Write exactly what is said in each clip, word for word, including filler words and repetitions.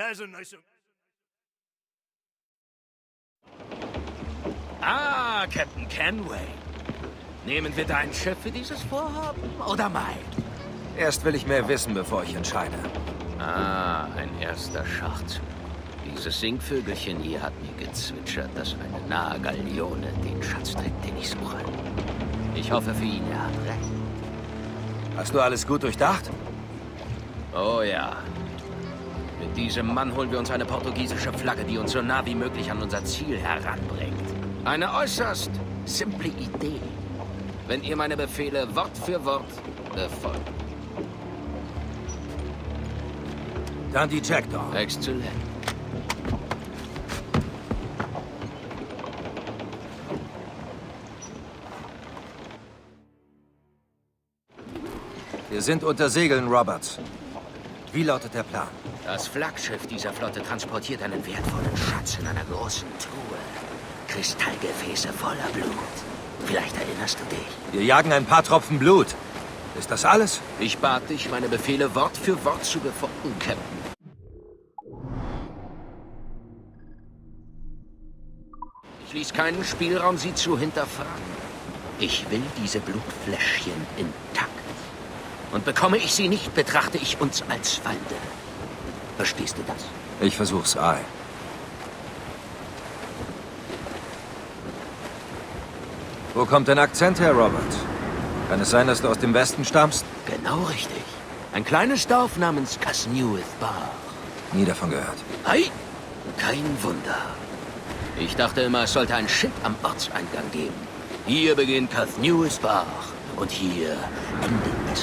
Ah, Captain Kenway. Nehmen wir dein Schiff für dieses Vorhaben oder mein? Erst will ich mehr wissen, bevor ich entscheide. Ah, ein erster Schachzug. Dieses Singvögelchen hier hat mir gezwitschert, dass eine nahe Galeone den Schatz trägt, den ich suche. Ich hoffe für ihn, er hat recht. Hast du alles gut durchdacht? Oh ja. Mit diesem Mann holen wir uns eine portugiesische Flagge, die uns so nah wie möglich an unser Ziel heranbringt. Eine äußerst simple Idee, wenn ihr meine Befehle Wort für Wort befolgt. Dann die Jackdaw. Exzellent. Wir sind unter Segeln, Roberts. Wie lautet der Plan? Das Flaggschiff dieser Flotte transportiert einen wertvollen Schatz in einer großen Truhe. Kristallgefäße voller Blut. Vielleicht erinnerst du dich. Wir jagen ein paar Tropfen Blut. Ist das alles? Ich bat dich, meine Befehle Wort für Wort zu befolgen, Captain. Ich ließ keinen Spielraum, sie zu hinterfragen. Ich will diese Blutfläschchen intakt. Und bekomme ich sie nicht, betrachte ich uns als Feinde. Verstehst du das? Ich versuch's, Aye. Wo kommt dein Akzent her, Robert? Kann es sein, dass du aus dem Westen stammst? Genau richtig. Ein kleines Dorf namens Casnewith Bar. Nie davon gehört. Ei, kein Wunder. Ich dachte immer, es sollte ein Schild am Ortseingang geben. Hier beginnt Casnewith Bar. Und hier endet es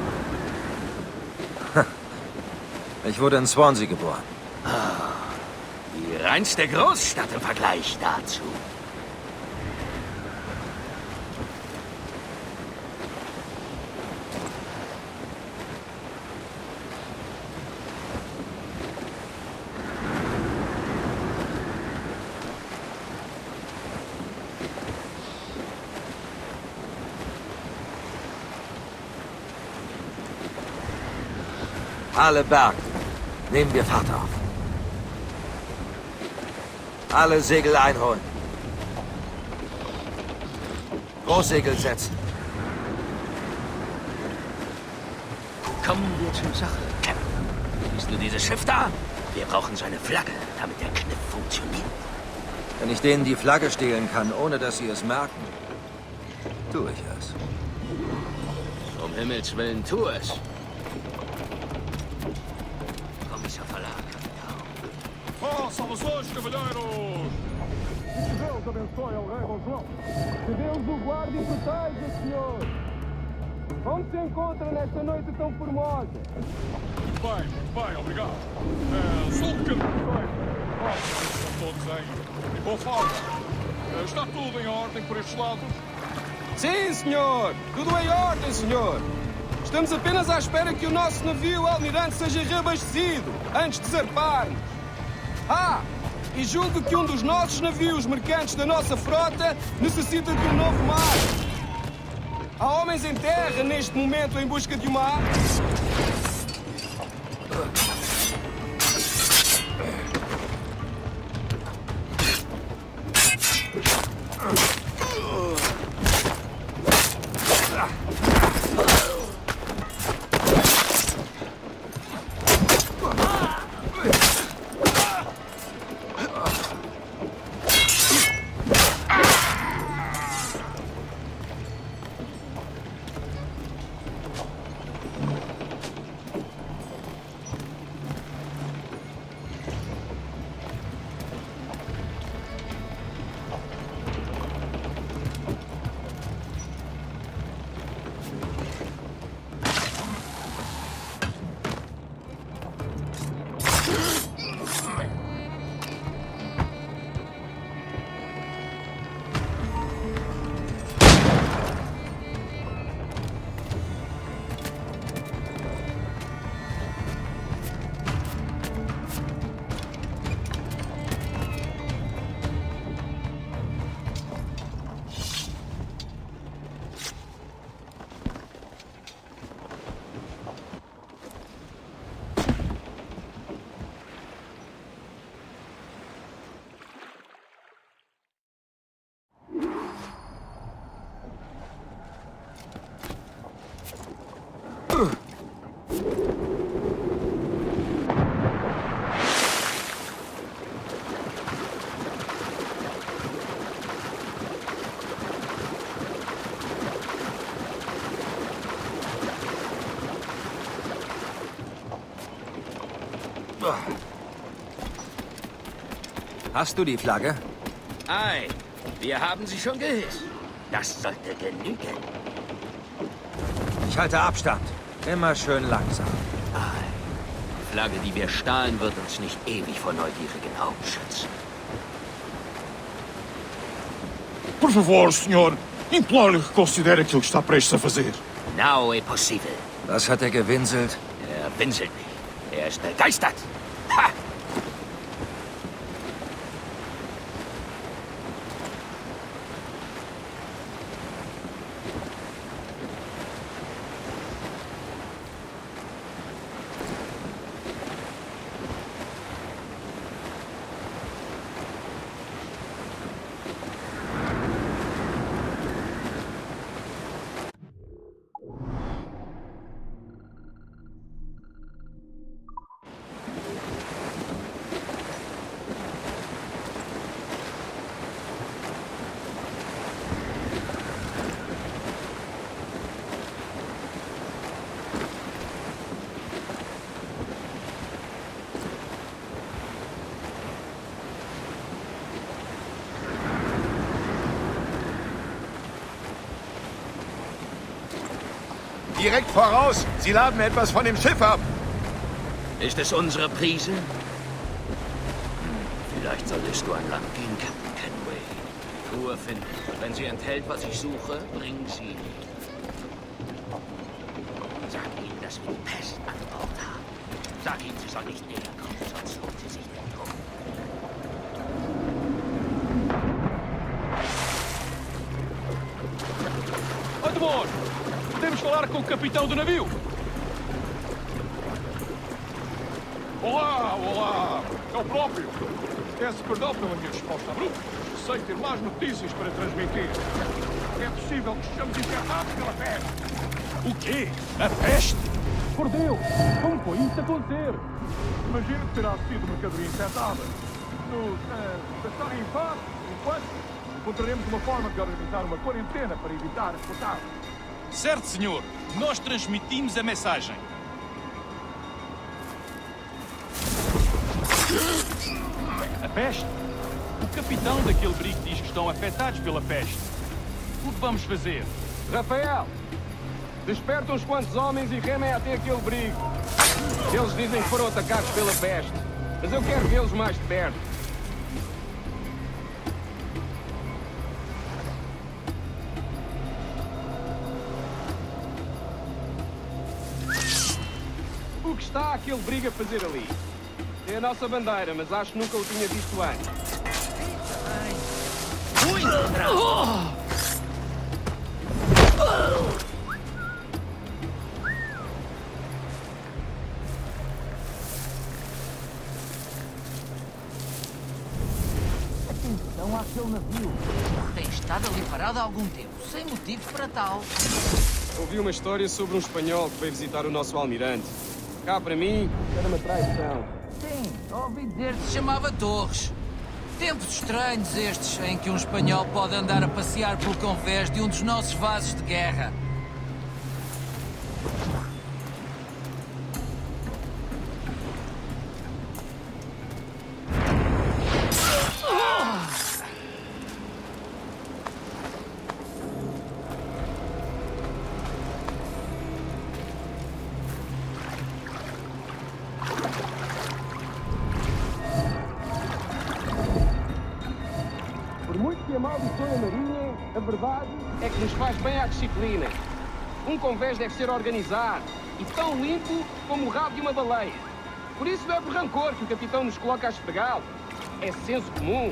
auch. Ich wurde in Swansea geboren. Ah, die reinste Großstadt im Vergleich dazu. Alle Berge. Nehmen wir Fahrt auf. Alle Segel einholen. Großsegel setzen. Kommen wir zur Sache, Captain. Siehst du dieses Schiff da? Wir brauchen seine Flagge, damit der Kniff funktioniert. Wenn ich denen die Flagge stehlen kann, ohne dass sie es merken, tue ich es. Um Himmels Willen, tu es. Saudações, cavalheiros! Deus abençoe ao rei Dom João. Que Deus o guarde e proteja, senhor. Onde se encontra nesta noite tão formosa? Muito bem, muito bem, obrigado. É, sou um bocadinho bem. Estão todos em, em boa forma. É, está tudo em ordem por estes lados? Sim, senhor. Tudo em ordem, senhor. Estamos apenas à espera que o nosso navio almirante seja reabastecido antes de zarparmos. Ah, e julgo que um dos nossos navios mercantes da nossa frota necessita de um novo mar. Há homens em terra neste momento em busca de uma arma. Hast du die Flagge? Ei, wir haben sie schon gehisst. Das sollte genügen. Ich halte Abstand. Immer schön langsam. Ei, die Flagge, die wir stahlen, wird uns nicht ewig vor neugierigen Augen schützen. Por favor, senhor. Imploro que considere aquilo que está prestes a fazer. Now é possível. Was hat er gewinselt? Er winselt nicht. Er ist begeistert. Ha! Direkt voraus! Sie laden etwas von dem Schiff ab! Ist es unsere Prise? Hm, vielleicht solltest du an Land gehen, Captain Kenway. Die Truhe finden. Wenn sie enthält, was ich suche, bring sie. Sag ihnen, dass wir die Pest an Bord haben. Sag ihnen, sie soll nicht näher kommen, sonst holt sie sich nicht um. Admor! Podemos falar com o capitão do navio? Olá, olá! É o próprio. Peço perdão pela minha resposta abrupta. Sei ter mais notícias para transmitir. É possível que estejamos infectados pela peste. O quê? A peste? Por Deus! Como foi isso acontecer? Imagino que terá sido mercadoria infectada. Nos uh, estarem em paz, enquanto encontraremos uma forma de organizar uma quarentena para evitar as contágios. Certo, senhor. Nós transmitimos a mensagem. A peste? O capitão daquele brico diz que estão afetados pela peste. O que vamos fazer? Rafael, desperta uns quantos homens e remem até aquele brico. Eles dizem que foram atacados pela peste, mas eu quero vê-los mais de perto. O que está aquele brigo a fazer ali? É a nossa bandeira, mas acho que nunca o tinha visto antes. Ui! Oh! Atenção àquele navio. Tem estado ali parado há algum tempo, sem motivo para tal. Ouvi uma história sobre um espanhol que veio visitar o nosso almirante. Cá, para mim, era uma traição. Sim, ouvi dizer que se chamava Torres. Tempos estranhos estes, em que um espanhol pode andar a passear pelo convés de um dos nossos vasos de guerra. A verdade é que nos faz bem à disciplina. Um convés deve ser organizado e tão limpo como o rabo de uma baleia. Por isso não é por rancor que o capitão nos coloca a esfregá-lo. É senso comum.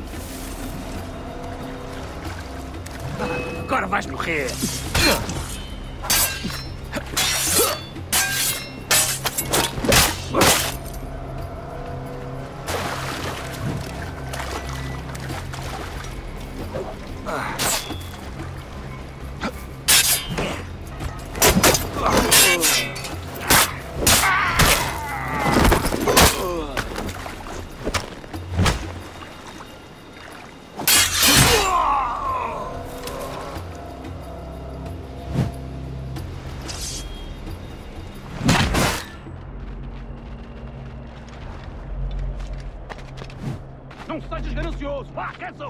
Agora vais morrer! Não sejas ganancioso! Vá, caça-o!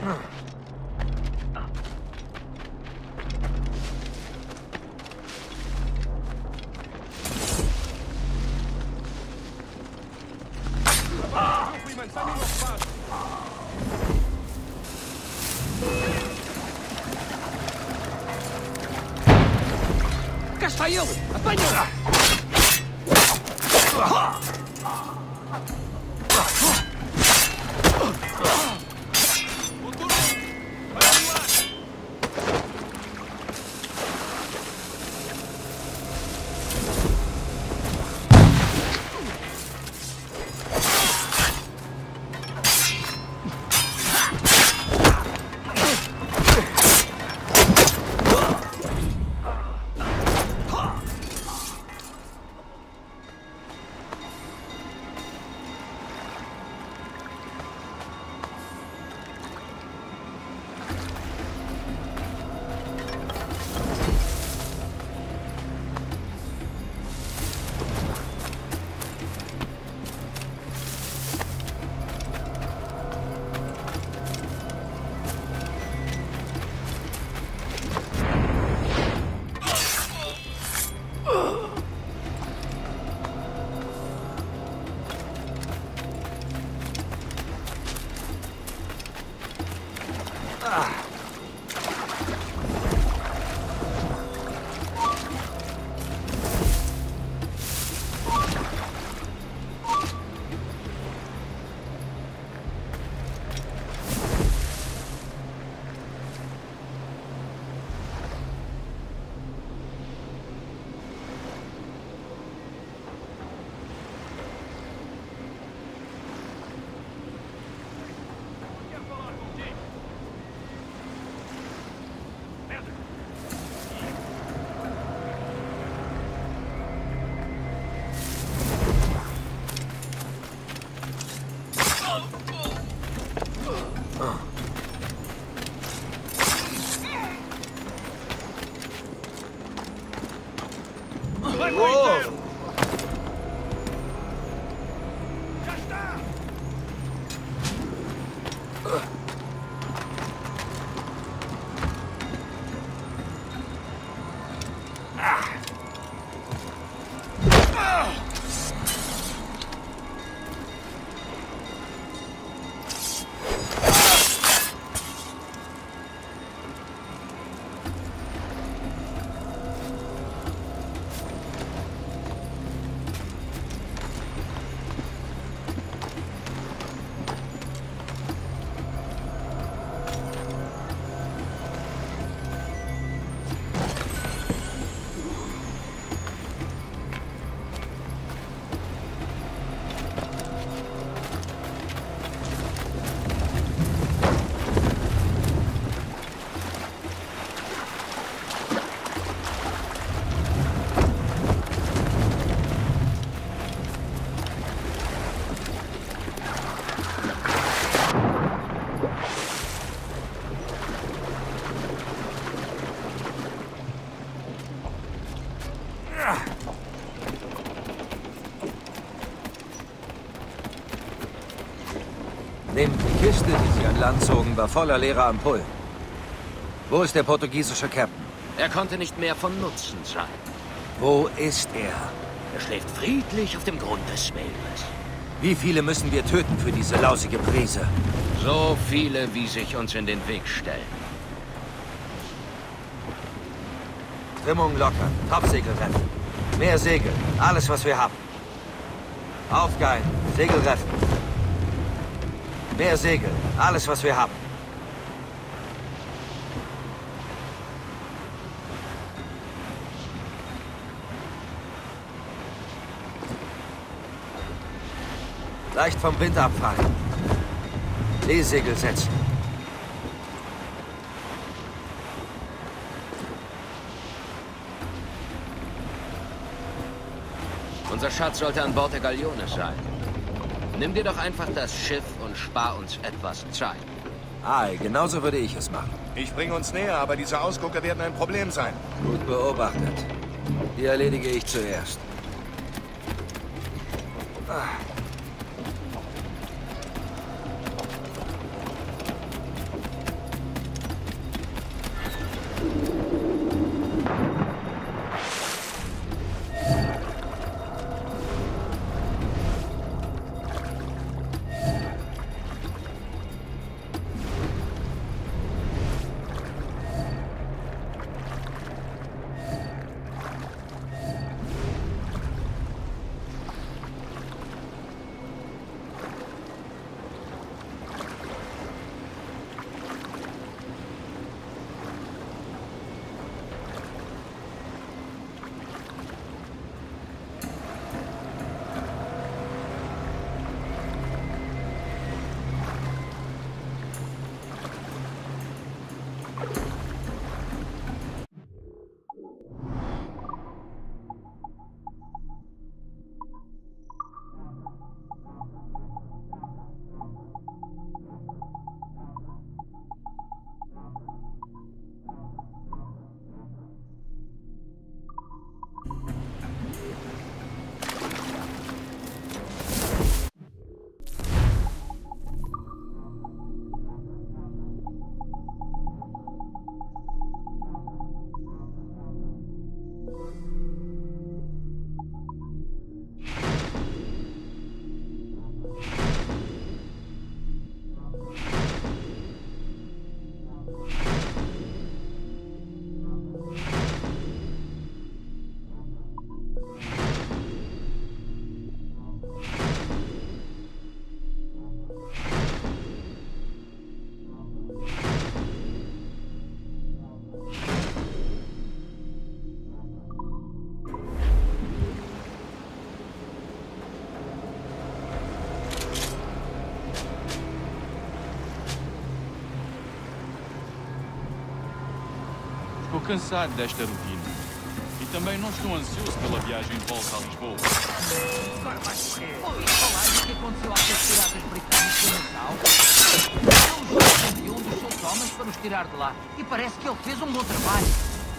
Cá está ele! Apanha-o! Nehmt die Kiste, die sie an Land zogen, war voller leerer Ampullen. Wo ist der portugiesische Captain? Er konnte nicht mehr von Nutzen sein. Wo ist er? Er schläft friedlich auf dem Grund des Meeres. Wie viele müssen wir töten für diese lausige Brise? So viele, wie sich uns in den Weg stellen. Stimmung lockern, Topsegel reffen. Mehr Segel, alles was wir haben. Aufgeilen, Segel reffen. Mehr Segel, alles was wir haben. Leicht vom Wind abfallen. Leesegel setzen. Unser Schatz sollte an Bord der Galeone sein. Nimm dir doch einfach das Schiff und spar uns etwas Zeit. Ei, genauso würde ich es machen. Ich bringe uns näher, aber diese Ausgucker werden ein Problem sein. Gut beobachtet. Die erledige ich zuerst. Ah. cansado desta rotina. E também não estou ansioso pela viagem de volta a Lisboa. Agora vai correr. Ouvi falar do que aconteceu àqueles piratas britânicos no Natal. O Jorge enviou um dos seus homens para os tirar de lá. E parece que ele fez um bom trabalho.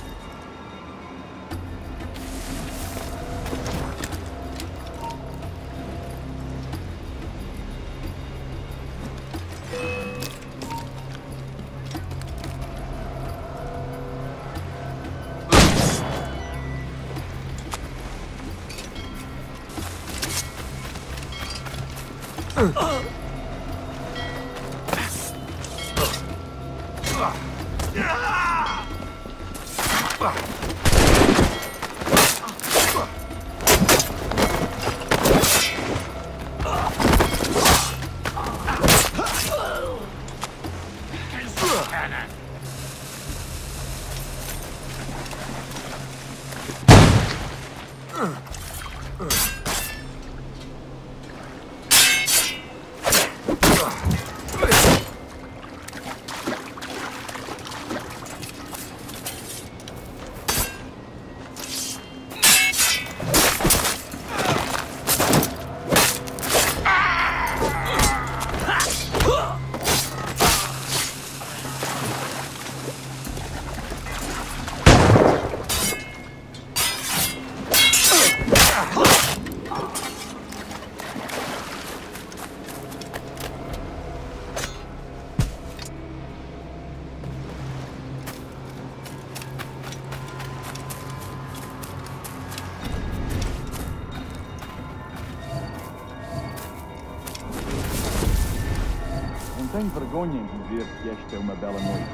Não tenho vergonha em dizer que esta é uma bela noite.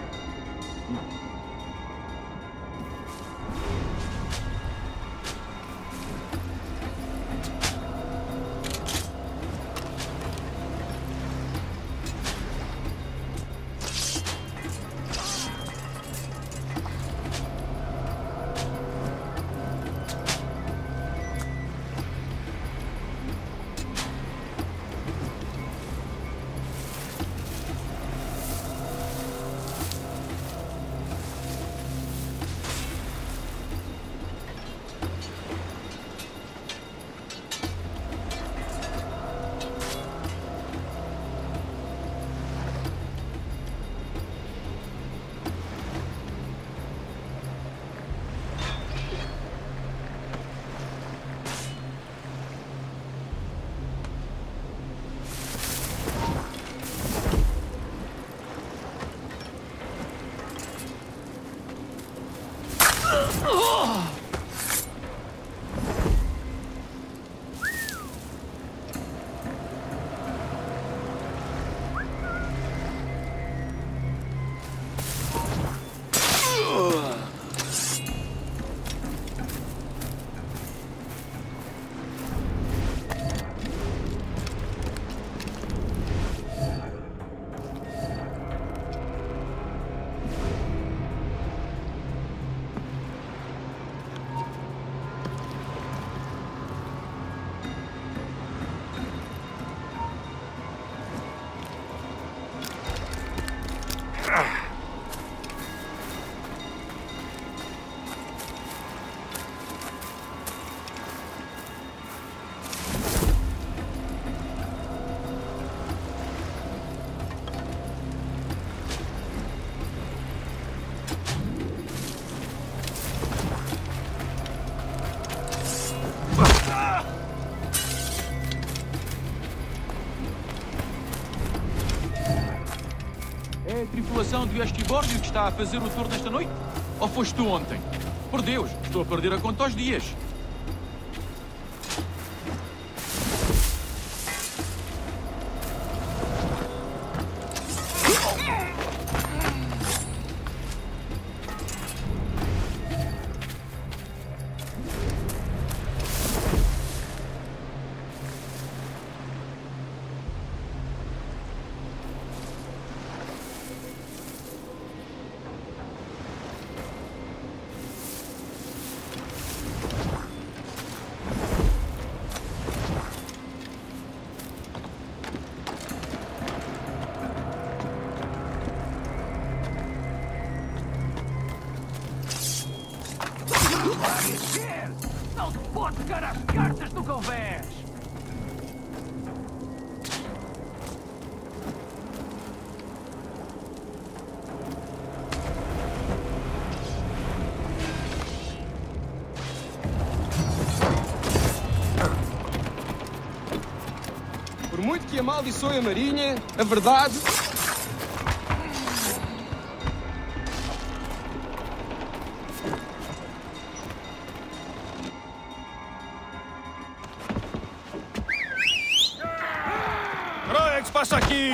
É a tripulação de Westibórdio que está a fazer o tour desta noite? Ou foste tu ontem? Por Deus, estou a perder a conta aos dias. Por muito que amaldiçoe a marinha, a verdade... Roex, passa aqui!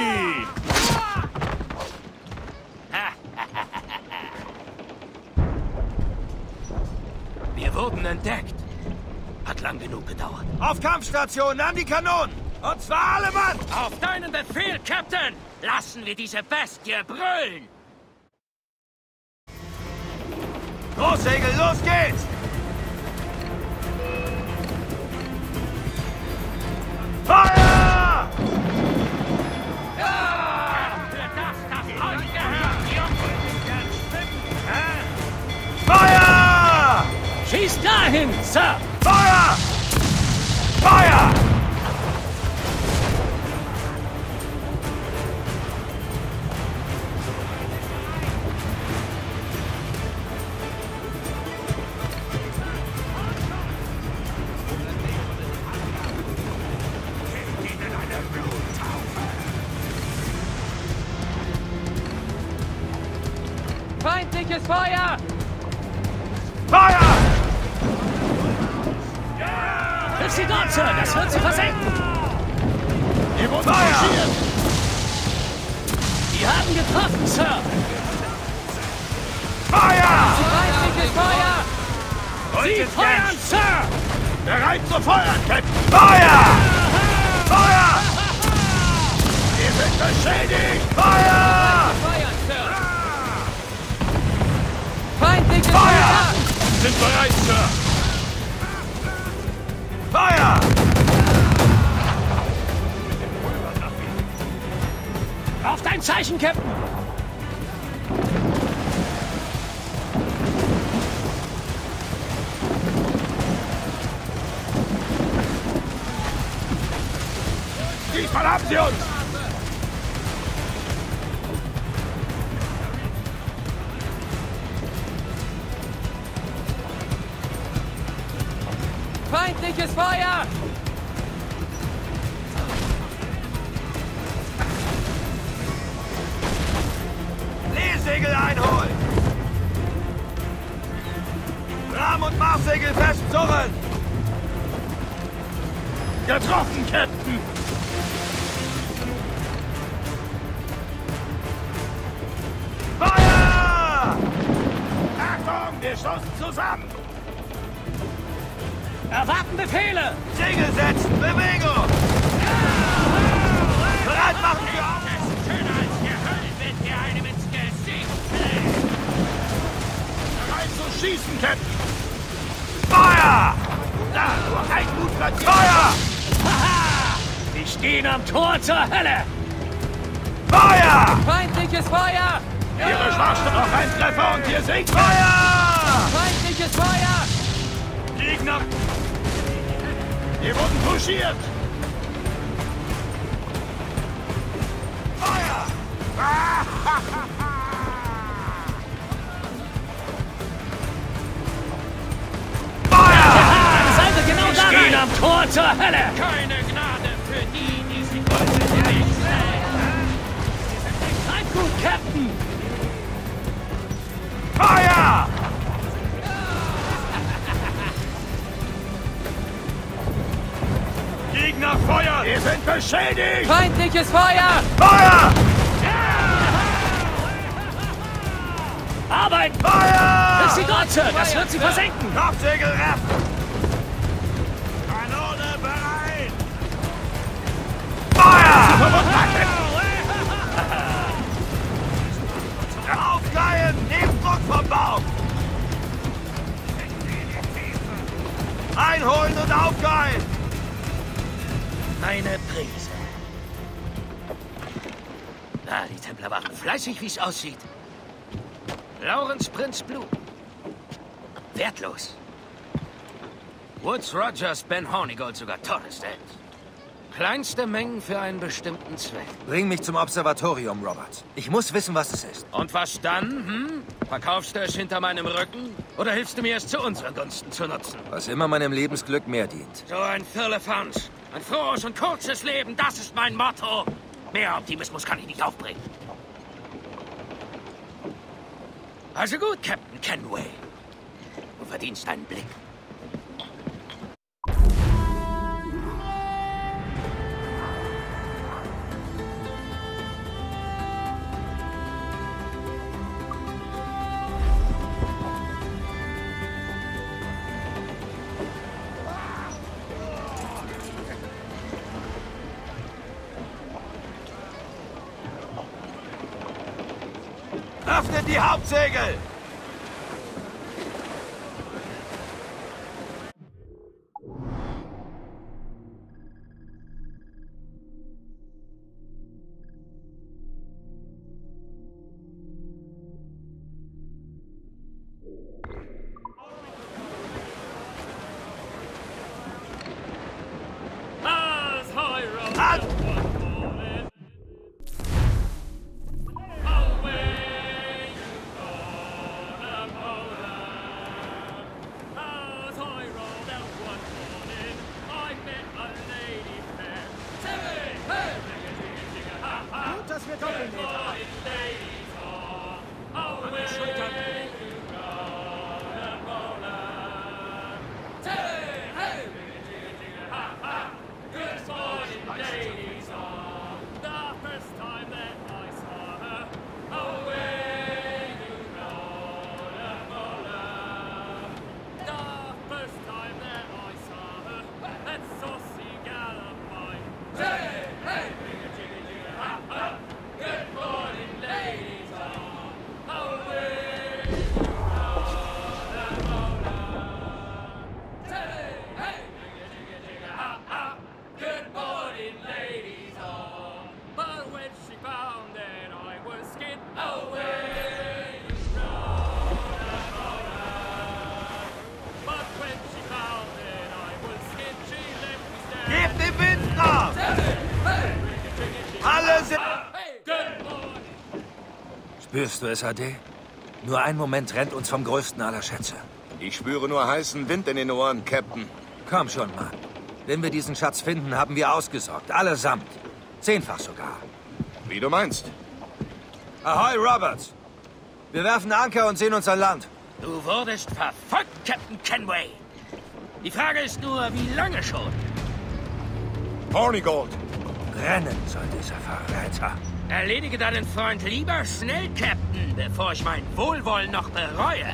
Wir wurden entdeckt. Hat lang genug gedauert. Auf Kampfstation, an die Kanonen! Und zwar alle Mann! Auf deinen Befehl, Captain! Lassen wir diese Bestie brüllen! Großsegel, los geht's! Feuer! Für das, das euch gehört, Jungs! Feuer! Schießt dahin, Sir! Feuer! Feuer! Feindliches Feuer! Feuer! Hilf sie dort, Sir! Das wird sie versenken! Ihr wurden Feuer! marschiert! Die haben getroffen, Sir! Feuer! Feindliches Feuer! Sie feuern, Sir! Bereit zu feuern, Captain! Feuer! Feuer! Wir sind beschädigt! Feuer! Feuer, Sir! Feindliches Feuer! Feuer! Sind bereit, Sir! Feuer! Auf dein Zeichen, Captain! Diesmal haben sie uns! Feindliches Feuer! Leesegel einholen! Rahm- und Marssegel festzurren! Getroffen, Captain! Feuer! Achtung, wir stoßen zusammen! Erwarten Befehle! Segel setzen! Bewegung! Bereit machen für Aufruf! Schöner als Gehölz, wenn wir einem ins Gesicht fliegen! Bereit zu schießen, Captain! Feuer! Da, nur ein gut platziert! Feuer! Haha! Sie stehen am Tor zur Hölle! Feuer! Feindliches Feuer! Ihre Schwachstelle noch ein Treffer und wir sinken! Feuer! Feindliches Feuer! Gegner! Wir wurden touchiert! Feuer! Feuer! Seid ihr genau da? Stehen am Tor zur Hölle! Keine Gnade für die, die sich heute nicht Seid gut, Captain! Feuer! Gegner feuern! Wir sind beschädigt! Feindliches Feuer! Feuer! Arbeit! Feuer! Ist sie dort, Sir! Das wird sie versenken! Kopfsegel reffen! Kanone bereit! Feuer! Aufgeilen! Nehmt Druck vom Bauch! Einholen und aufgeilen! Meine Prise. Na, die Templer waren fleißig, wie es aussieht. Lawrence Prinz Blue. Wertlos. Woods Rogers, Ben Hornigold, sogar Torres Dent. Kleinste Mengen für einen bestimmten Zweck. Bring mich zum Observatorium, Robert. Ich muss wissen, was es ist. Und was dann, hm? Verkaufst du es hinter meinem Rücken? Oder hilfst du mir, es zu unseren Gunsten zu nutzen? Was immer meinem Lebensglück mehr dient. So ein Firlefanz. Ein frohes und kurzes Leben, das ist mein Motto. Mehr Optimismus kann ich nicht aufbringen. Also gut, Captain Kenway. Du verdienst einen Blick. Öffnet die Hauptsegel! Halt! Gebt den Wind nach! Alle sind... Spürst du es, A D? Nur ein Moment trennt uns vom größten aller Schätze. Ich spüre nur heißen Wind in den Ohren, Captain. Komm schon, Mann. Wenn wir diesen Schatz finden, haben wir ausgesorgt. Allesamt. Zehnfach sogar. Wie du meinst. Ahoi, Roberts. Wir werfen Anker und sehen uns an Land. Du wurdest verfolgt, Captain Kenway. Die Frage ist nur, wie lange schon? Hornigold. Brennen soll dieser Verräter. Erledige deinen Freund lieber schnell, Captain, bevor ich mein Wohlwollen noch bereue.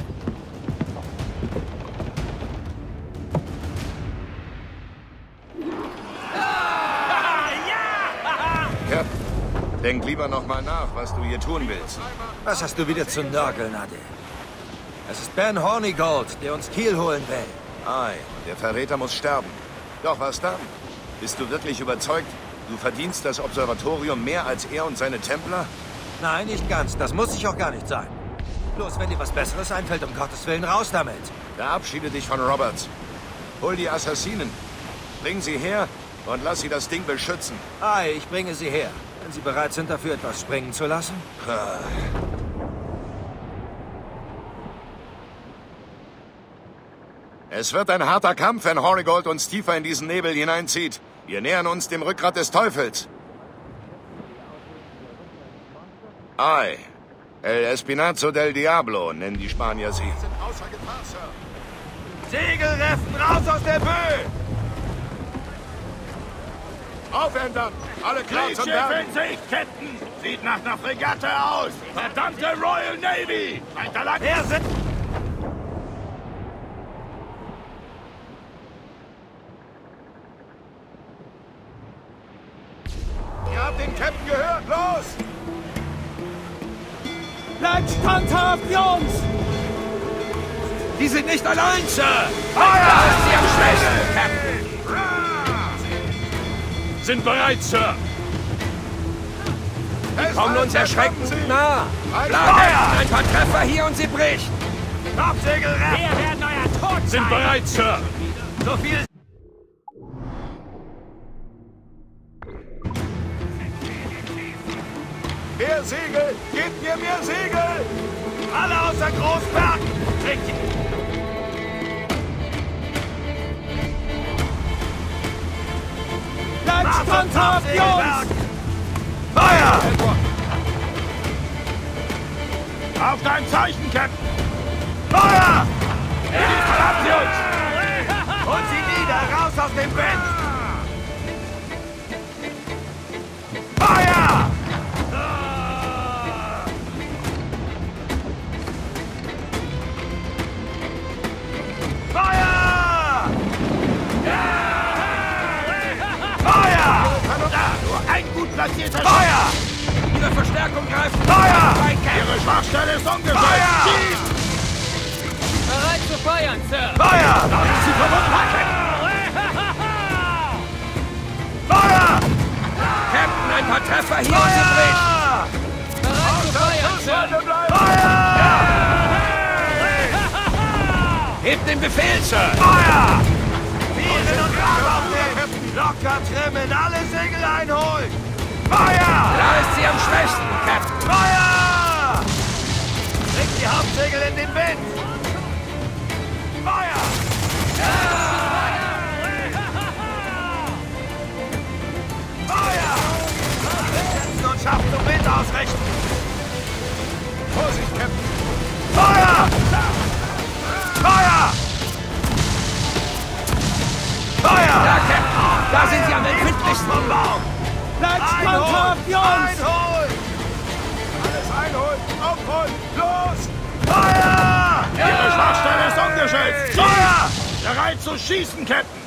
Captain, denk lieber noch mal nach, was du hier tun willst. Was hast du wieder zu nörgeln, Ade? Es ist Ben Hornigold, der uns Kiel holen will. Ei, der Verräter muss sterben. Doch was dann? Bist du wirklich überzeugt, du verdienst das Observatorium mehr als er und seine Templer? Nein, nicht ganz. Das muss ich auch gar nicht sein. Bloß wenn dir was Besseres einfällt, um Gottes Willen, raus damit. Verabschiede dich von Roberts. Hol die Assassinen. Bring sie her und lass sie das Ding beschützen. Ei, ich bringe sie her. Wenn sie bereit sind, dafür etwas springen zu lassen? Es wird ein harter Kampf, wenn Hornigold uns tiefer in diesen Nebel hineinzieht. Wir nähern uns dem Rückgrat des Teufels. Ei, El Espinazo del Diablo nennen die Spanier sie. Wir sind außer Gefahr, Sir. Segelreffen, raus aus der Böe! Aufändern! Alle klar zum Bergen! Sicht, Captain! Sieht nach einer Fregatte aus! Verdammte Royal Navy! Wer sind... Ihr habt den Captain gehört! Los! Bleibt standhaft, Jungs! Die sind nicht allein, Sir! Feuer! Sie am schwächsten, Captain! Sind bereit, Sir! Sie kommen uns erschreckend nah! Feuer! Ein paar Treffer hier und sie bricht! Topsegel retten! Wir werden euer Tod sein! Sind bereit, Sir! So viel... Mehr Segel! Gebt mir mehr Segel! Alle außer Großberg! Richtig! Bleibt standhaft, Jungs! Feuer! Auf dein Zeichen, Captain! Feuer! Diesmal haben sie uns! Und sie nieder, raus aus dem Bett! Feuer! Feuer! Feuer! Nur ein gut platzierter Schuss! Feuer! Ihre Verstärkung greift! Feuer! Ihre Schwachstelle ist umgesetzt! Feuer! Schießt! Bereit zu feuern, Sir! Feuer! Sie verwundert! Feuer! Captain, ein paar Treffer hier und sie bricht! Bereit zu feuern, Sir! Feuer! Hebt den Befehl, Sir! Feuer! Vieren und Rahmen! Locker trimmen, alle Segel einholen! Feuer! Da ist sie am schwächsten, Captain! Feuer! Bringt die Hauptsegel in den Wind! Feuer! Feuer! Setzen und Schaft zum Wind ausrichten! Vorsicht, Captain! Feuer! Feuer! Feuer! Da, Captain! Da sind sie am empfindlichsten! Vom Baum! Bleibt standhaft, Jungs! Einholen! Alles einholen! Aufholen! Los! Feuer! Ihre Schwachstelle ist umgeschützt! Feuer! Bereit zu schießen, Captain!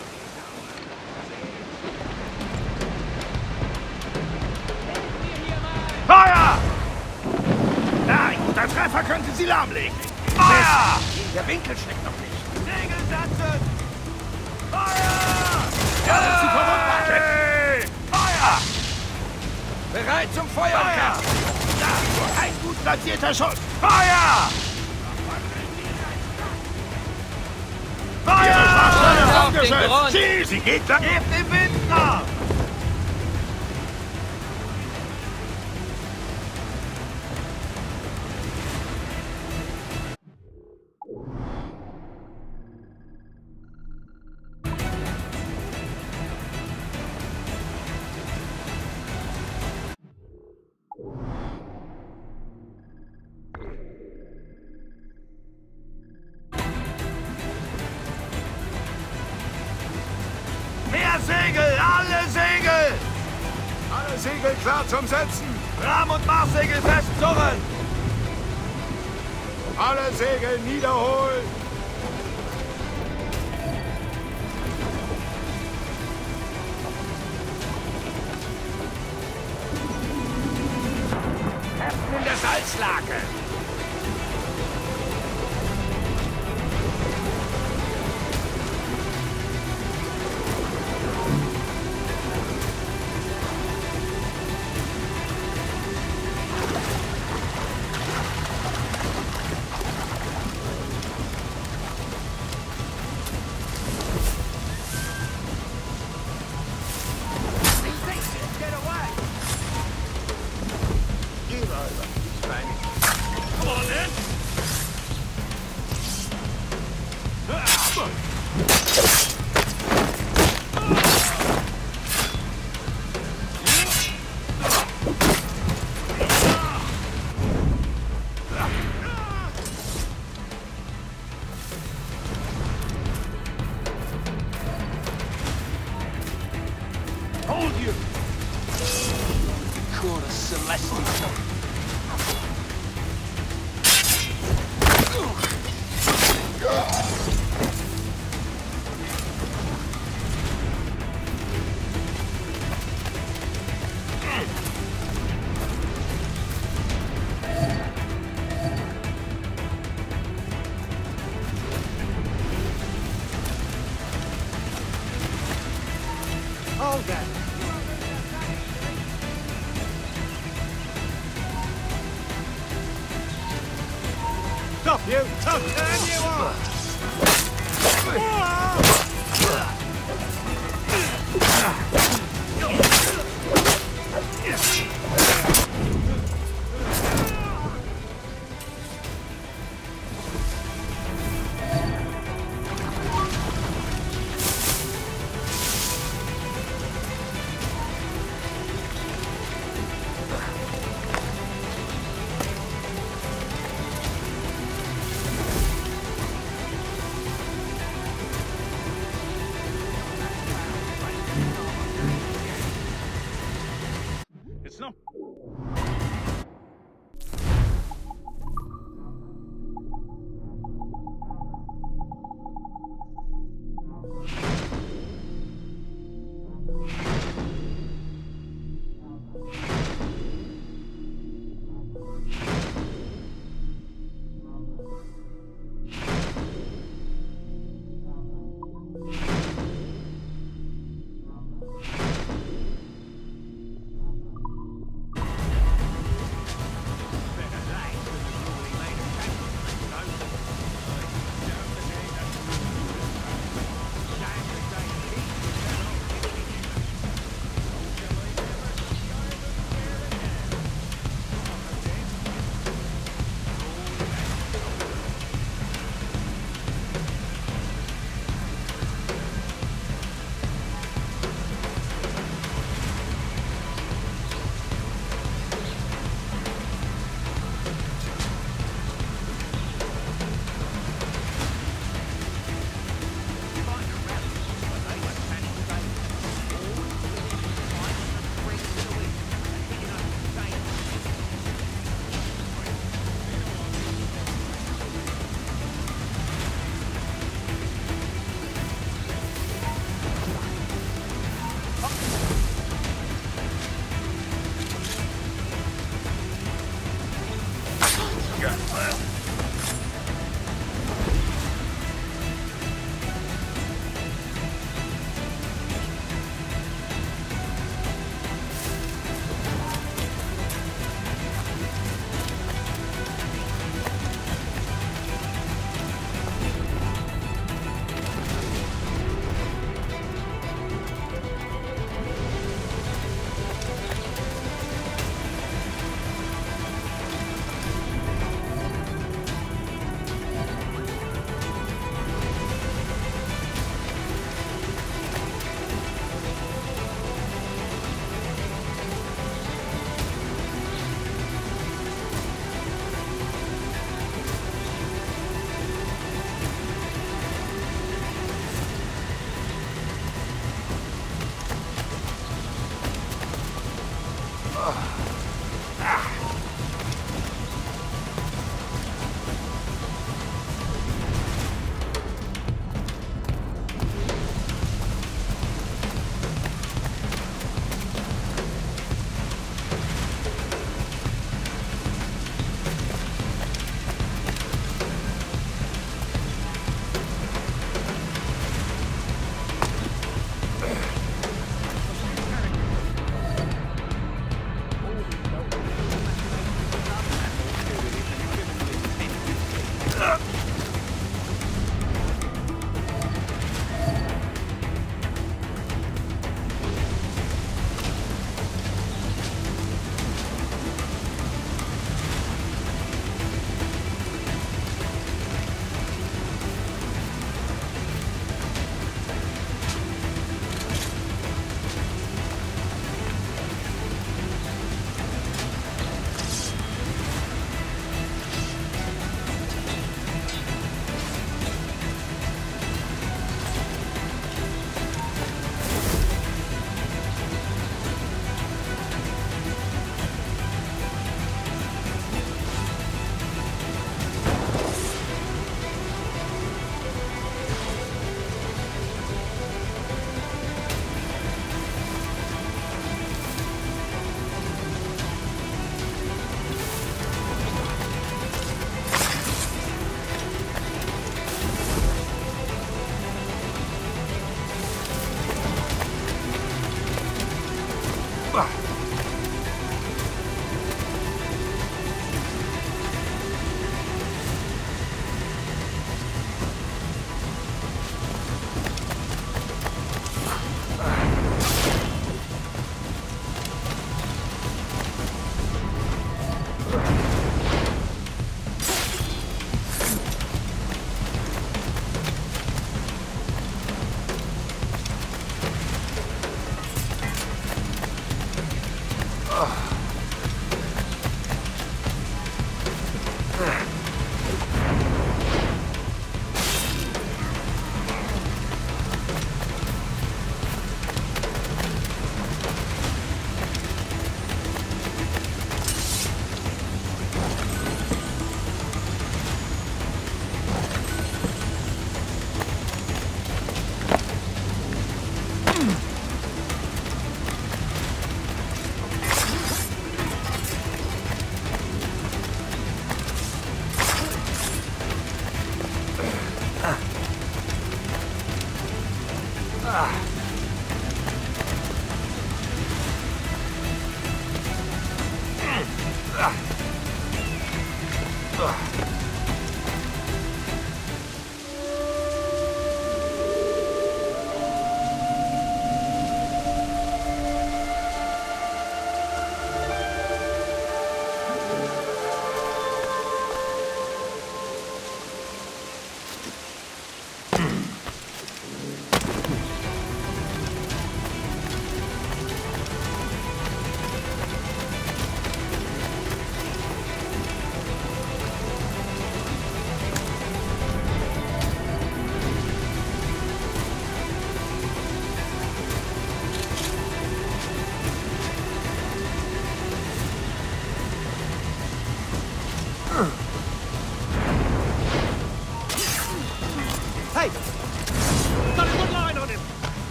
Feuer! Na, ein guter Treffer könnte sie lahmlegen. Feuer! Der Winkel steckt noch nicht. Segel setzen! Feuer! Ja, sind sie verwundert, Captain! Feuer! Bereit zum Feuer, Captain! Da, nur ein gut platzierter Schuss. Feuer! Ihre Schwachstelle ist Auf den umgeschützt! Grund. Schieß! Sie geht da! Gebt den Wind nach! Mehr Segel! Alle Segel! Alle Segel klar zum Setzen! Rahm- und Marssegel festzurren! Alle Segel niederholen! In der Salzlake! Hold you! Quarter Celestial. Hold that! Stop you! Stop! Turn you on! Non.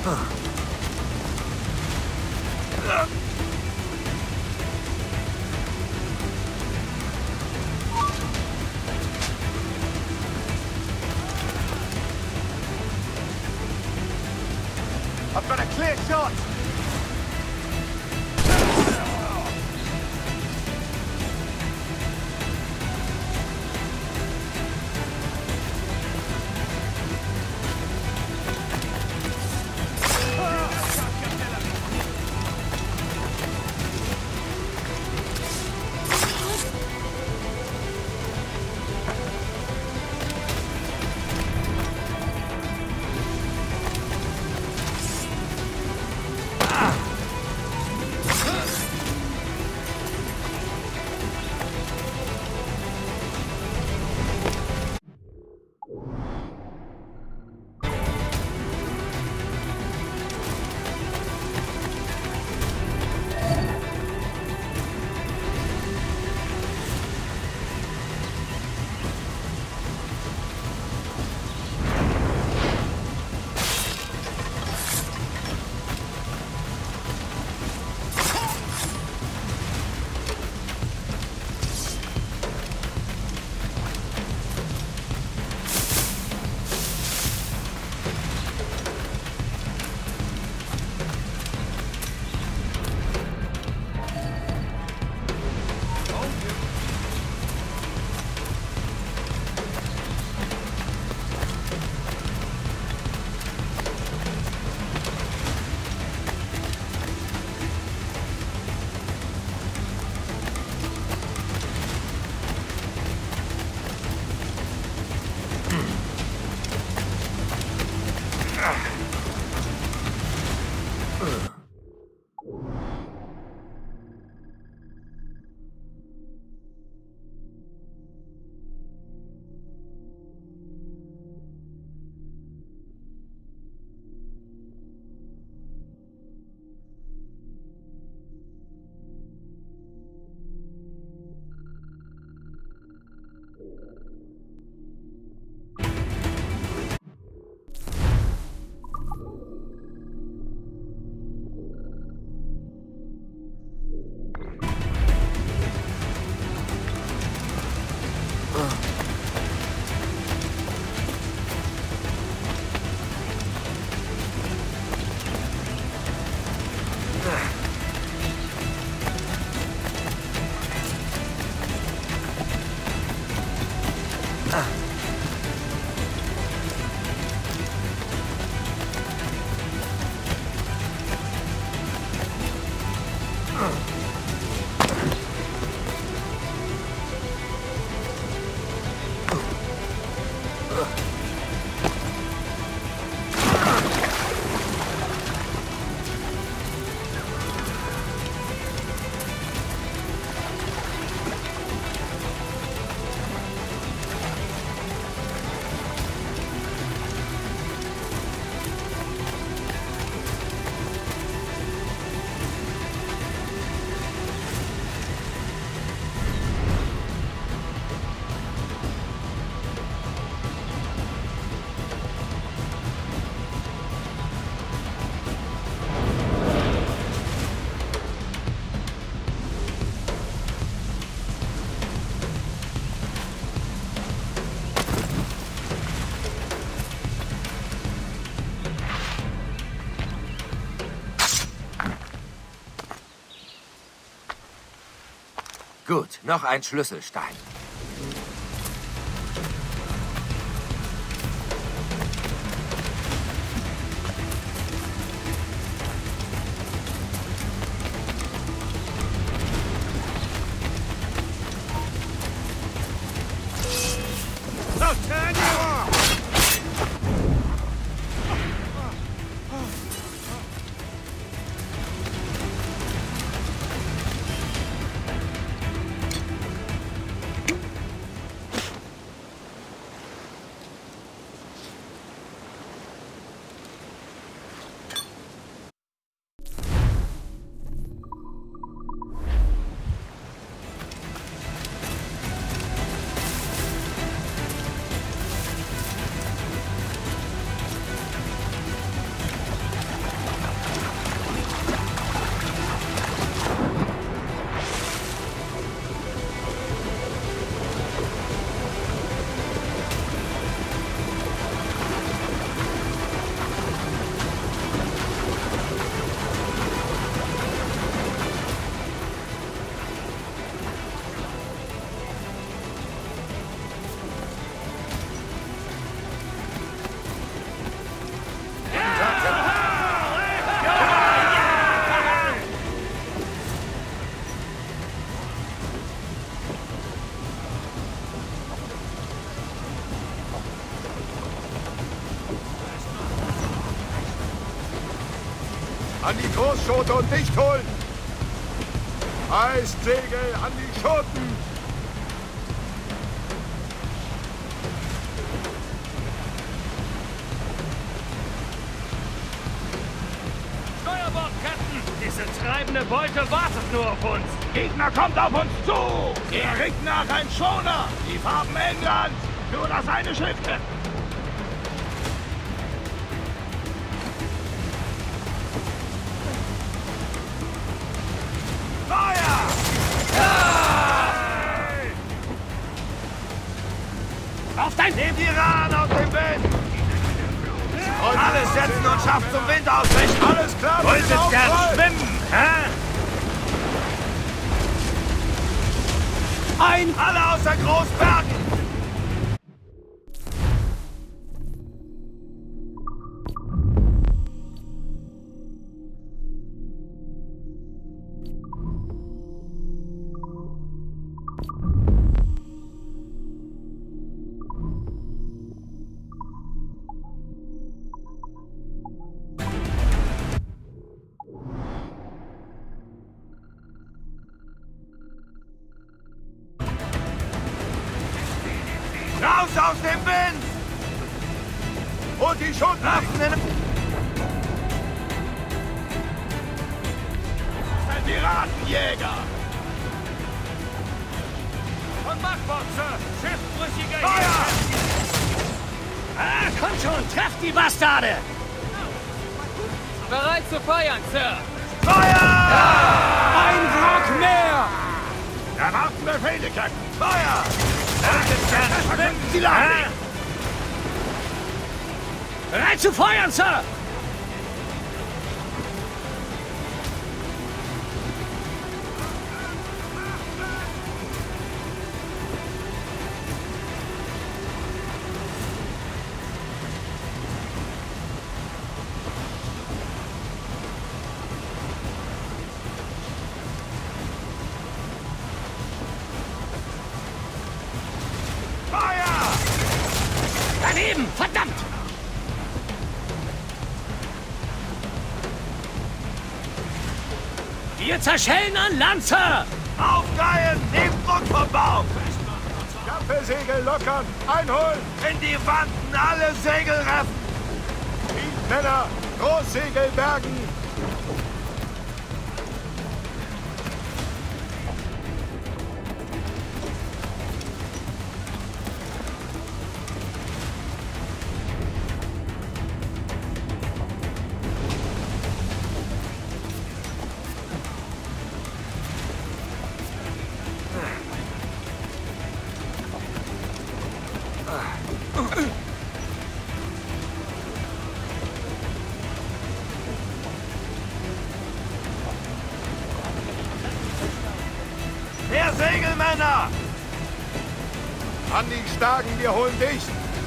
I've got a clear shot! Gut, noch ein Schlüsselstein. An die Großschote und dicht holen! Heißt Segel an die Schoten! Steuerbord, Captain! Diese treibende Beute wartet nur auf uns! Gegner kommt auf uns zu! Er riecht nach ein Schoner! Die Farben England! Nur das eine Schiff! Auf dein... Nehmt die Rahn aus dem Wind! Alles setzen und schafft zum Wind ausrichten! Alles klar, Wolltet gern schwimmen, hä? Ein! Alle außer Großbergen! Raus aus dem Wind! Und die Schoten! Waffen in... Ein Piratenjäger! Von Backbord, Sir! Schiffbrüchiger... Feuer! Ah, komm schon! Trefft die Bastarde! Bereit zu feiern, Sir! Feuer! Ein Wrack mehr! Erwarten Befehle, Captain! Feuer! Wolltet gern schwimmen, Sie laden! Bereit zu feuern, Sir! Daneben! Verdammt! Wir zerschellen an Land, Sir! Aufgeilen! Nehmt Druck vom Bauch! Segel lockern! Einholen! In die Wanden alle Segel reffen! Die Männer! Großsegel bergen! Mehr Segel, Männer! An die Stagen, wir holen dicht!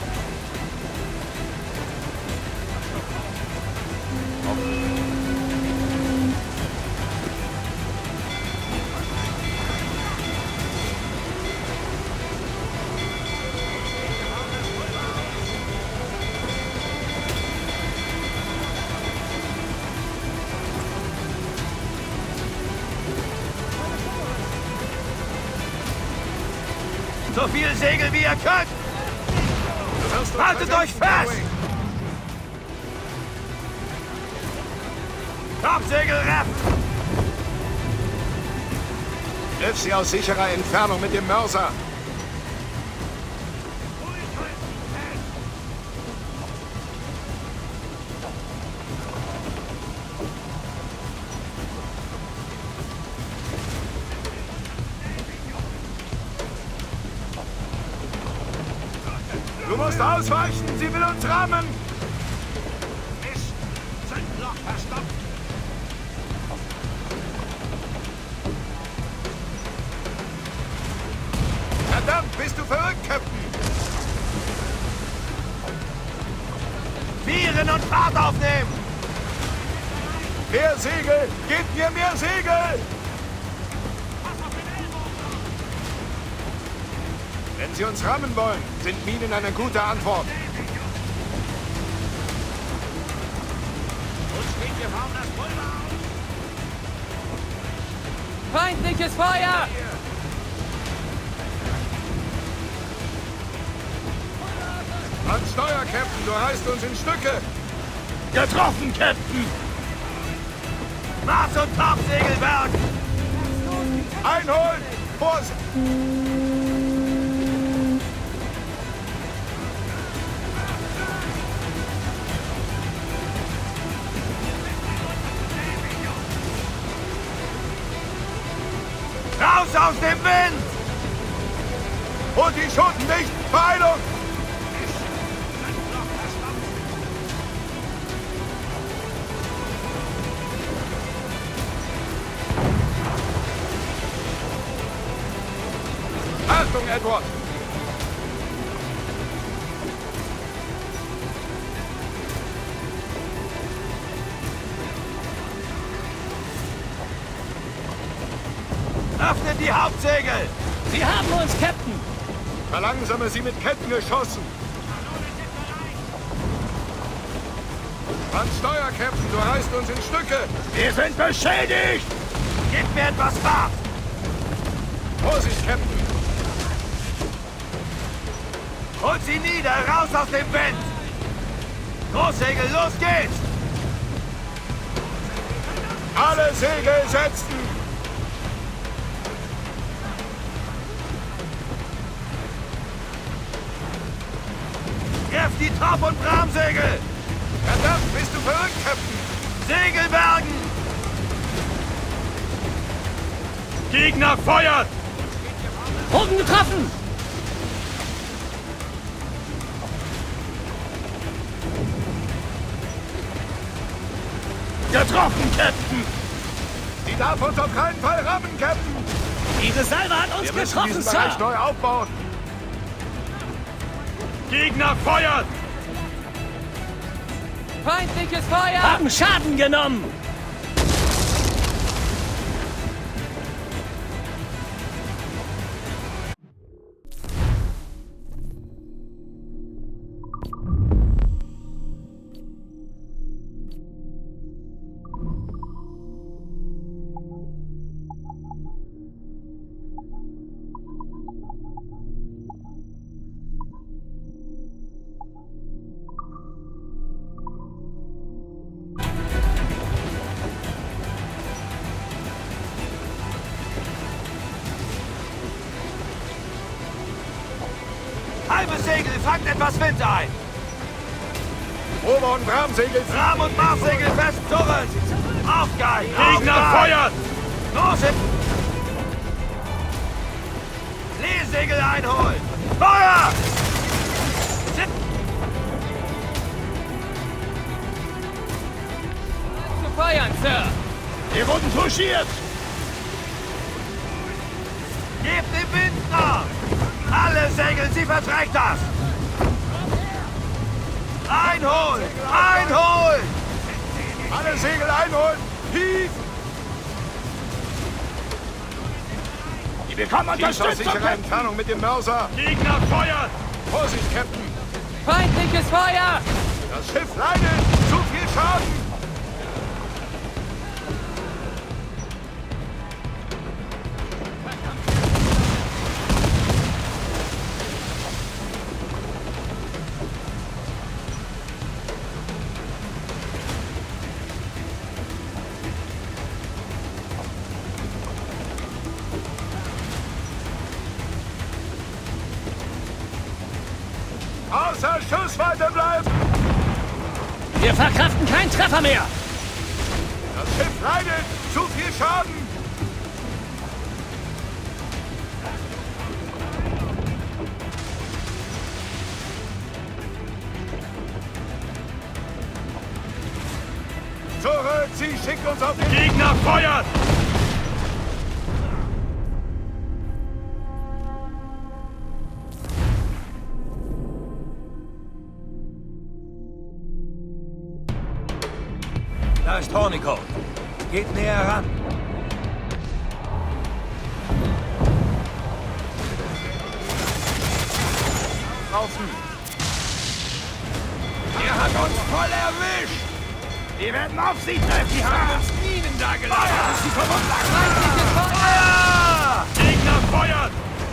So viel Segel wie ihr könnt! Haltet euch fest! Topsegel reffen! Griff sie aus sicherer Entfernung mit dem Mörser! Du musst ausweichen! Sie will uns rammen! Mist! Zündloch verstopft! Verdammt, bist du verrückt, Captain? Vieren und Fahrt aufnehmen! Mehr Segel! Gebt mir mehr Segel! Wenn Sie uns rammen wollen, sind Minen eine gute Antwort. Uns steht Wir fahren das Pulver aus! Feindliches Feuer! An Steuer, Captain, du reißt uns in Stücke! Getroffen, Captain! Mars- und Topsegelwerk! Einholen! Vorsicht! Raus aus dem Wind! Und die Schoten nicht! Peilung! Achtung, Edward! Öffnet die Hauptsegel! Sie haben uns, Captain! Verlangsame sie mit Kettengeschossen! An Steuer, Captain, du reißt uns in Stücke! Wir sind beschädigt! Gib mir etwas Fahrt! Vorsicht, Captain! Holt sie nieder, raus aus dem Wind! Großsegel, los geht's! Alle Segel setzen! Griff die Trapp- und Bramsegel! Verdammt, bist du verrückt, Captain? Segel bergen! Gegner feuert! Bogen getroffen! Getroffen, Captain! Sie darf uns auf keinen Fall rammen, Captain! Diese Salve hat uns Wir müssen getroffen, diesen Bereich Sir! neu aufbauen! Gegner feuert! Feindliches Feuer! Haben Schaden genommen! Halbes Segel, fangt etwas Wind ein! Ober- und Bramsegel! Ram- und Marssegel fest zurück! Aufgeil! Gegner feuert! Große... Leesegel einholen! Feuer! Sit Zu feuern, Sir! Wir wurden touchiert! Gebt dem Wind nach! Alle Segel, sie verträgt das! Einholen! Einholen! Alle Segel einholen! Tief! Die bekommen Schieß aus Unterstützung, sicherer Captain! Entfernung mit dem Mörser! Gegner feuert! Vorsicht, Captain! Feindliches Feuer! Das Schiff leidet! Zu viel Schaden! Außer Schussweite bleiben! Wir verkraften keinen Treffer mehr! Das Schiff leidet! Zu viel Schaden! Zurück! Sie schickt uns auf den... Gegner feuert! Da ist Hornicoat. Geht näher ran. Draußen! Er hat uns voll erwischt! Wir werden auf sie treffen! Die haben uns Minen da gelassen! Feuer! Sie verwundert! Feuer! Gegner feuern!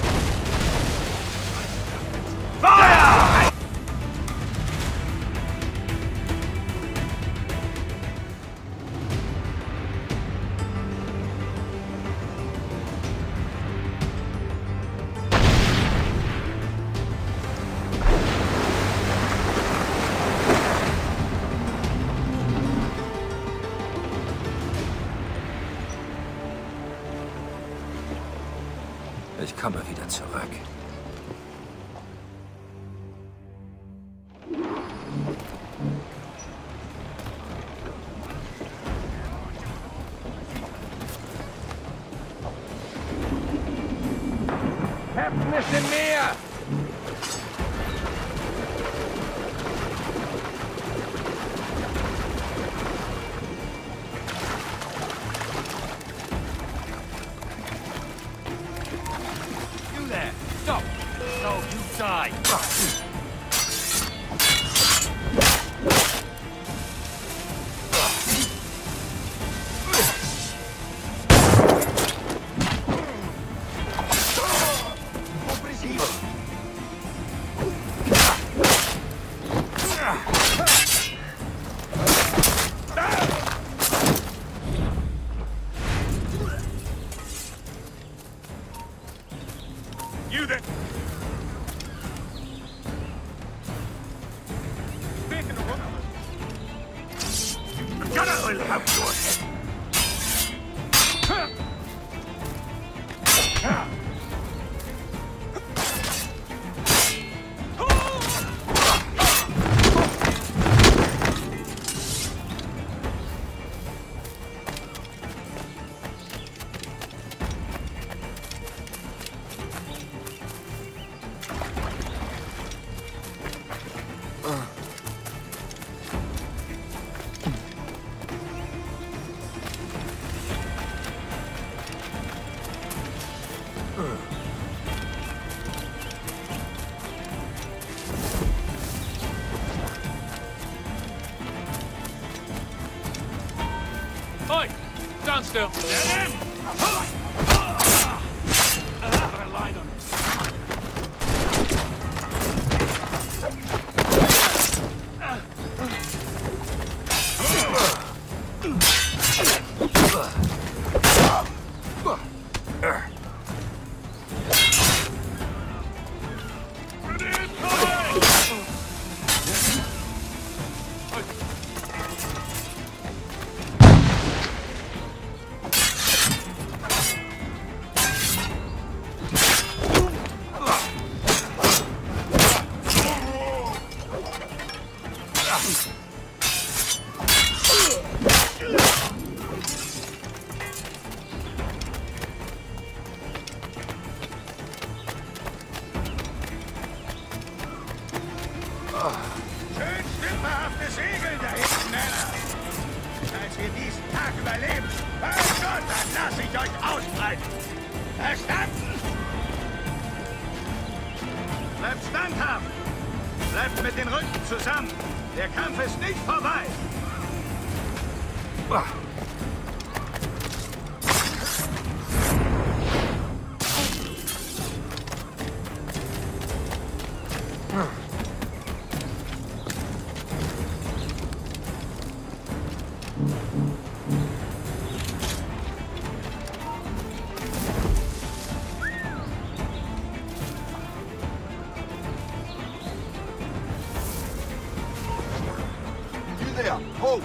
Feuer! Ich komme wieder zurück. Captain ist im Meer! You there! Stop! No, you die! You there! I'm gonna oil up your head! Oi! Stand still! Get him! Another line on it. Schön stümperhafte Segel da hinten, Männer! Falls wir diesen Tag überleben, bei Gott, dann lass ich euch ausbreiten! Verstanden? Bleibt standhaft! Bleibt mit den Rücken zusammen! Der Kampf ist nicht vorbei! There! Hold!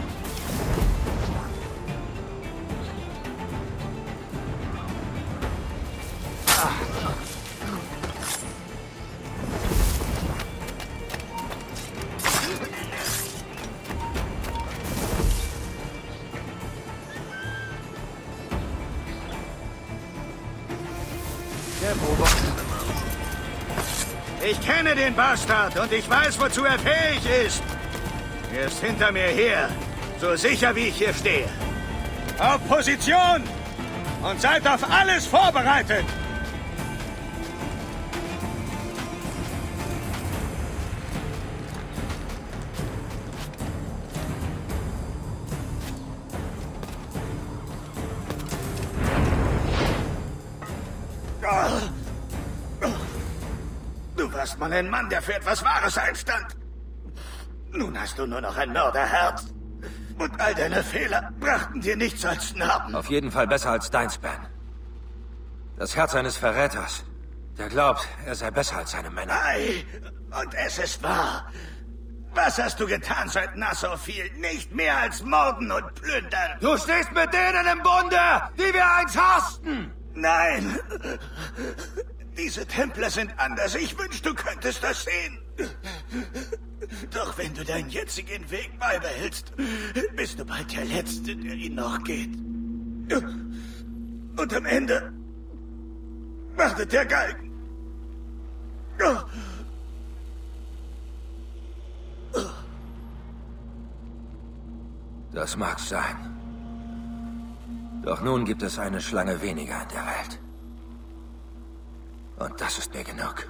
Ich kenne den Bastard und ich weiß, wozu er fähig ist. Er ist hinter mir her, so sicher wie ich hier stehe. Auf Position und seid auf alles vorbereitet. Du warst mal ein Mann, der für etwas Wahres einstand. Nun hast du nur noch ein Mörderherz. Und all deine Fehler brachten dir nichts als Narben. Auf jeden Fall besser als deins, Ben. Das Herz eines Verräters, der glaubt, er sei besser als seine Männer. Ei, und es ist wahr. Was hast du getan, seit Nassau fiel? Nicht mehr als morden und plündern. Du stehst mit denen im Bunde, die wir einst hassten. Nein. Diese Templer sind anders. Ich wünschte, du könntest das sehen. Doch wenn du deinen jetzigen Weg beibehältst, bist du bald der Letzte, der ihn noch geht. Und am Ende wartet der Galgen. Das mag sein. Doch nun gibt es eine Schlange weniger in der Welt. Und das ist mir genug.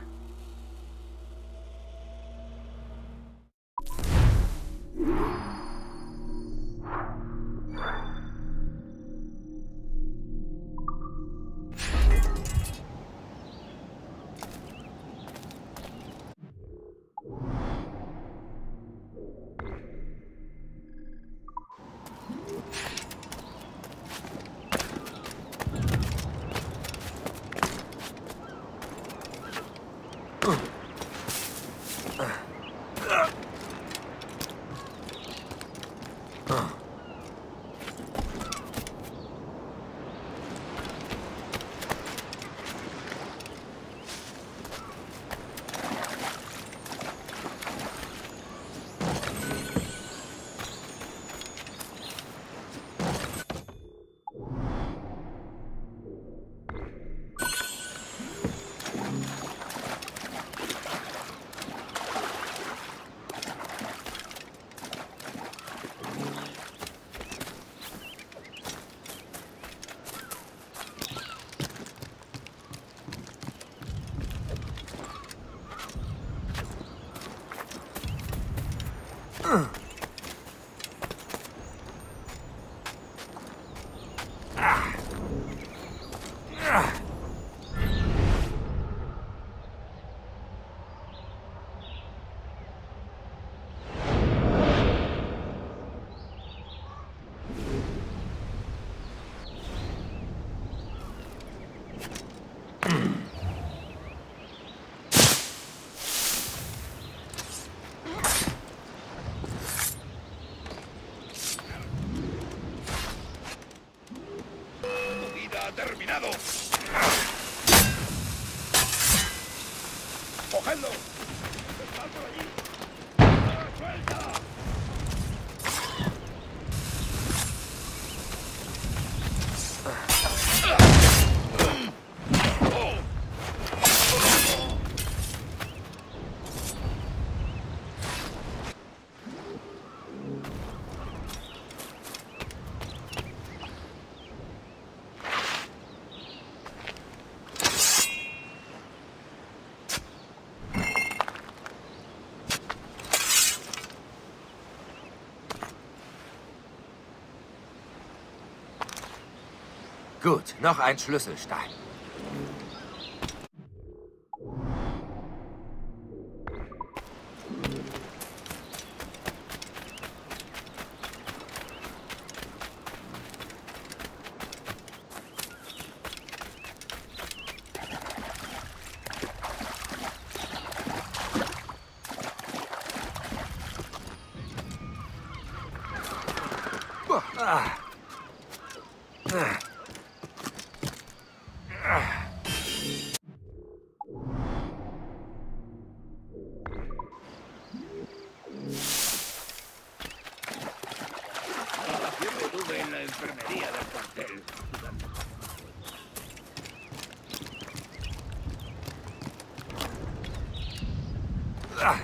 ¡Terminado! ¡Cogedlo! ¡Están por allí! ¡Suelta! Gut, noch ein Schlüsselstein. Ah. Ah. En la enfermería del cuartel. Ah.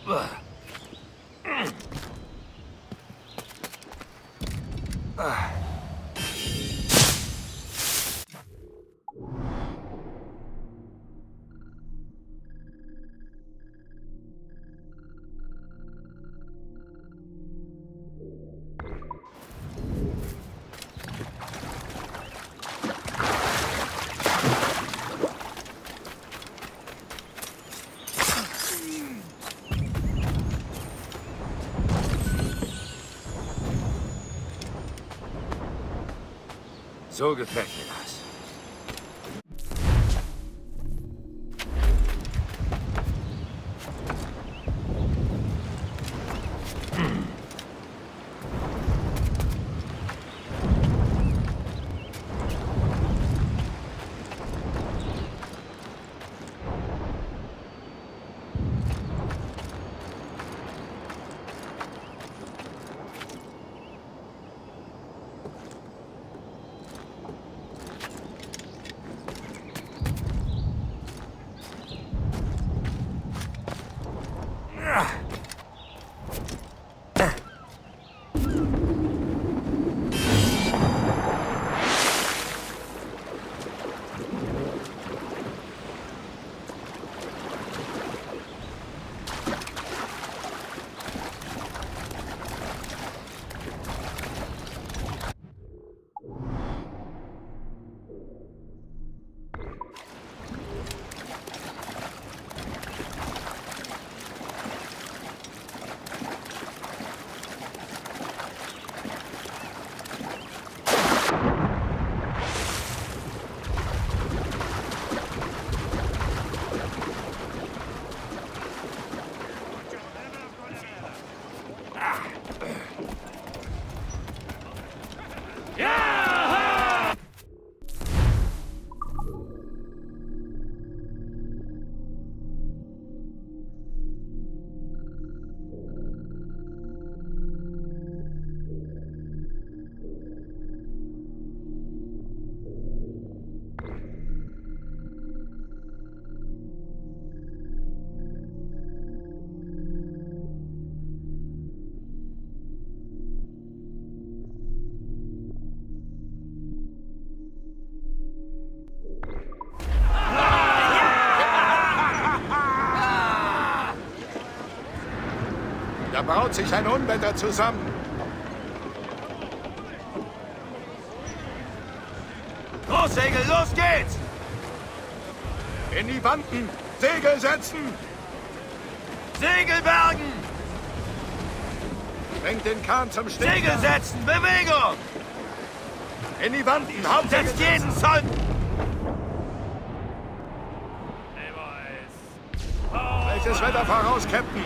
So gefällt mir das. Da braut sich ein Unwetter zusammen. Großsegel, los geht's! In die Wanten! Segel setzen! Segel bergen! Bringt den Kahn zum Stehen! Segel setzen! Bewegung! In die Wanten! Hauptsegel Setzt jeden Zoll! Welches Wetter voraus, Captain?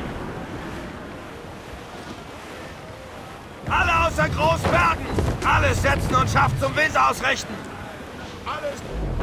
Alle außer Großbergen! Alles setzen und Schaft zum Wind ausrichten! Alles!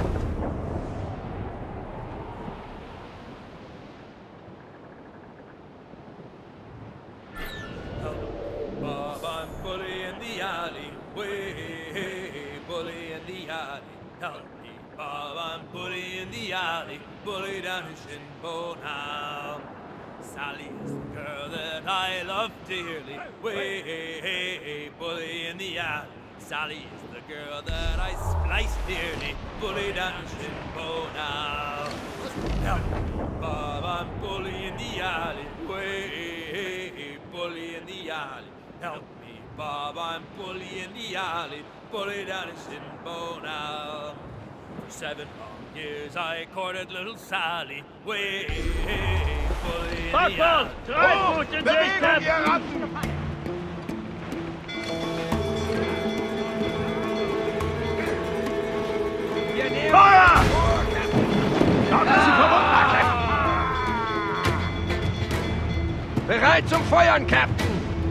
Bob, I'm bully in the alley. Way, bully in the alley. Help me, Bob, I'm bully in the alley. Bully down in Shinbo now. Sally is the girl that I love dearly. Way, bully in the alley. Sally is the girl that I splice dearly. Bully down in Shinbo now. Help me, Bob, I'm bully in the alley. Way, bully in the alley. Help me, Bob, I'm bully in the alley. Bully down in Shinbo now. For seven long years I courted little Sally. Way, bully in the alley. Oh, Bewegung, ihr Ratten! Feuer! Bereit zum Feuern, Captain!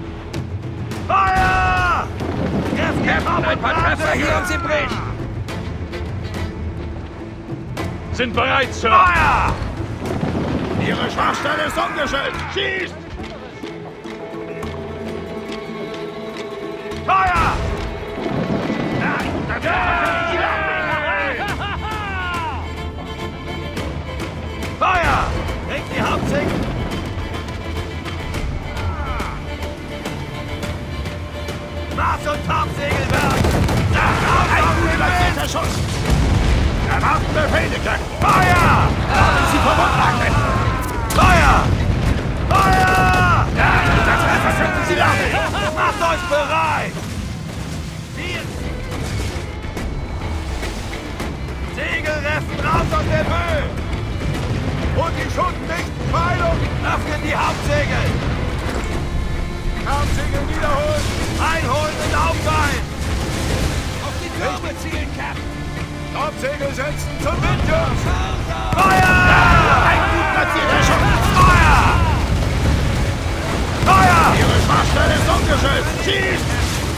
Feuer! Captain, ein paar Treffer hier und sie bricht! Sind bereit, Sir. Feuer! Ihre Schwachstelle ist ungeschützt! Schießt! Feuer! Feuer! Bringt die Hauptsegel! Befehle, Jack! Feuer! Haben Sie verwundert! Feuer! Feuer! Ja, das Treffer könnten Sie lernen! Macht euch bereit! Segelreffen raus aus der Höhe! Und die Schuttendichten Pfeilung öffnen die Hauptsegel! Hauptsegel wiederholen! Einholen und aufgeilen! Auf die Türme zielen, Captain! Hauptsegel setzen zum Windschutz! Feuer! Ein gut platzierter Schuss! Feuer! Feuer! Ihre Schwachstelle ist umgeschützt! Schießt!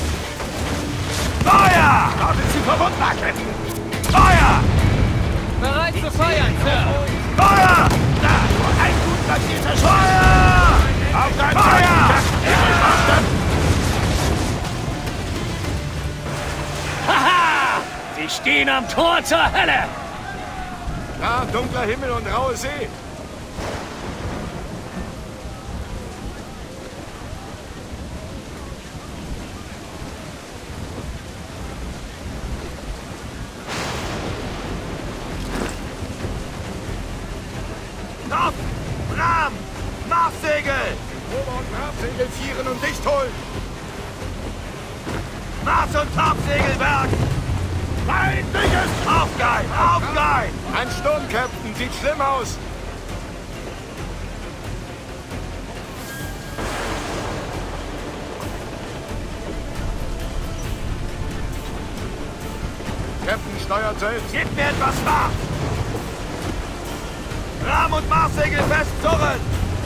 Feuer! Da sind Sie verwundbar, Captain! Feuer! Bereit zu feiern, Sir! Feuer! Da! Ein gut platzierter Schuss! Feuer! Auf dein Feuer! Zeichen, Captain! Ihre Schwachstelle! Haha! Sie stehen am Tor zur Hölle! Ja, dunkler Himmel und raue See. Top! Ram! Marstsegel! Ober- und Trabsegel vieren und dicht holen. Mars- und Topsegelwerk! Feindliches! Aufgeilen! Aufgeilen! Ein Sturm, Captain. Sieht schlimm aus. Captain steuert selbst. Gib mir etwas Fahrt! Ram- und Marssegel festzurren!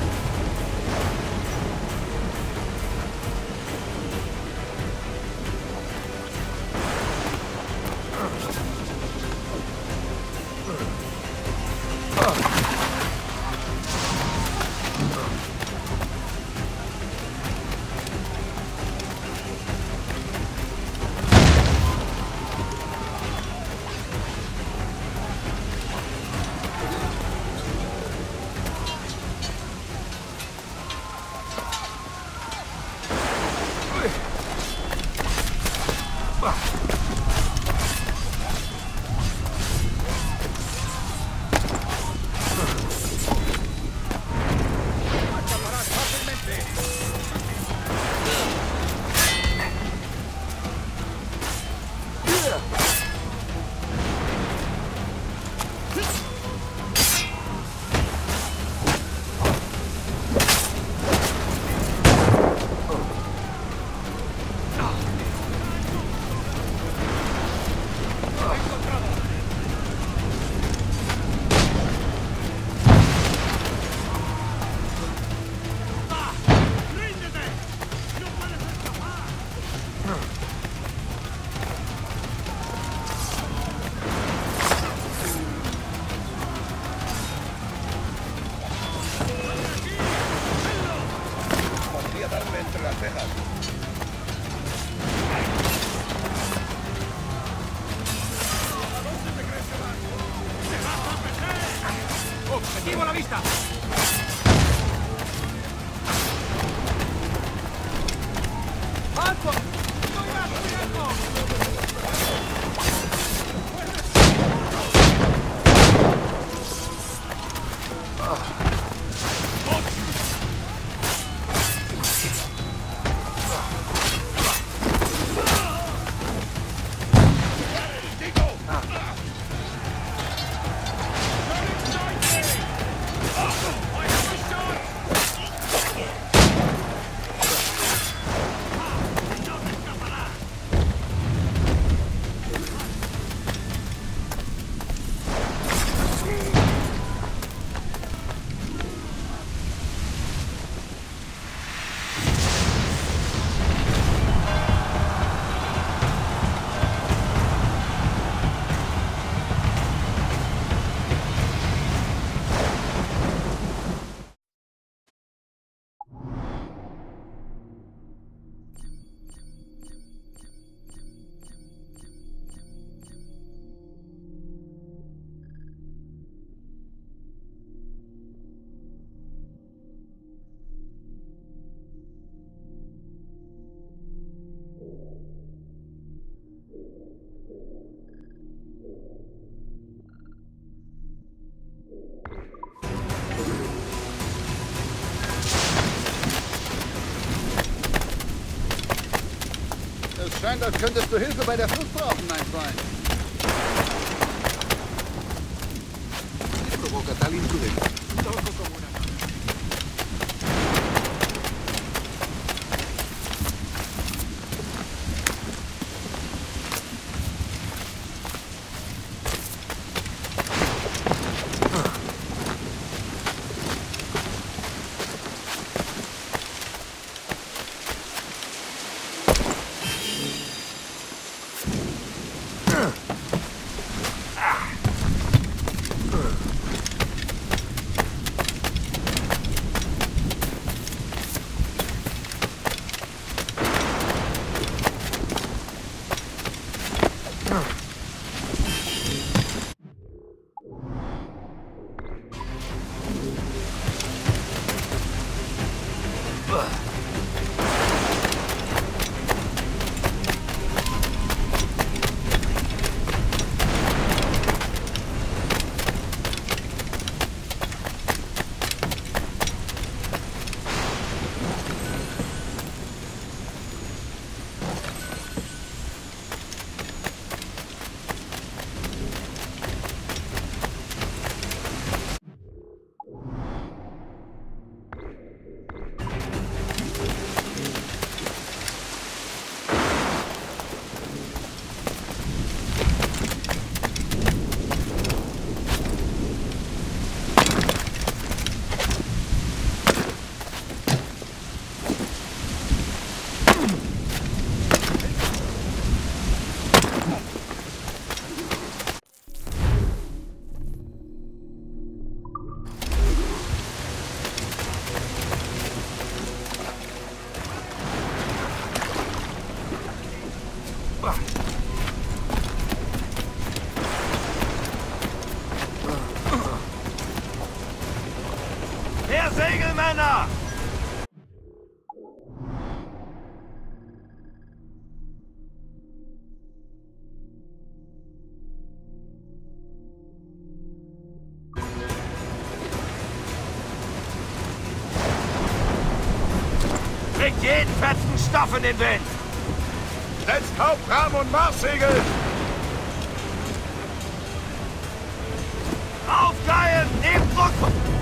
Objetivo a la vista! ¡Alto! Ah. Scheint, als könntest du Hilfe bei der Flucht brauchen, mein Freund. ¿Qué provoca tal imprudencia? Loco como una... Mehr Segel, Männer! Kriegt jeden fetzen Stoff in den Wind! Setzt Hauptrahmen und Marssegel! Aufgeilen! Nehmt Druck!